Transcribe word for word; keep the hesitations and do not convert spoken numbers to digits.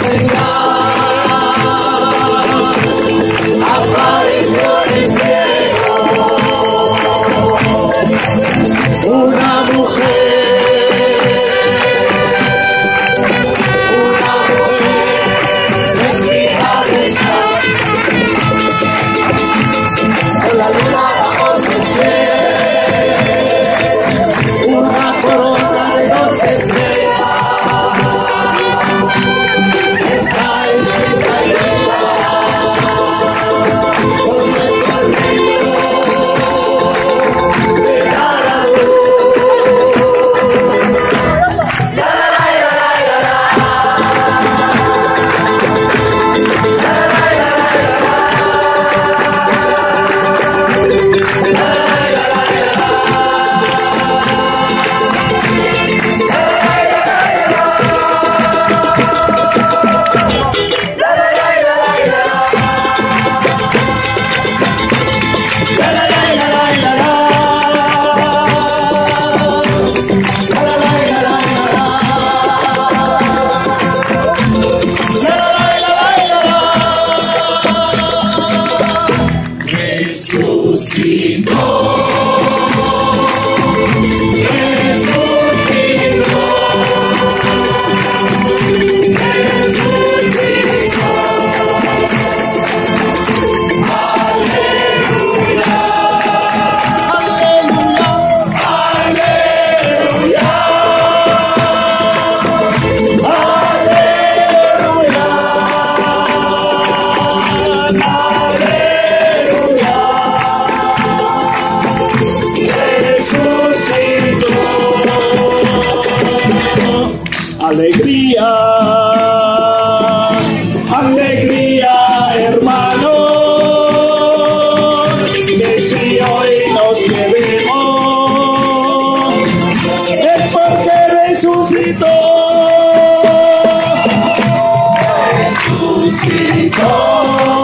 Appare floreciendo una mujer, una mujer respirada con la luna bajo su estrella, una corona de dos estrellas está escrita en ella. Resucitó, resucitó, resucitó. Aleluya, aleluya, aleluya, alegría, alegría, hermano, que si hoy nos queremos es porque resucitó, resucitó.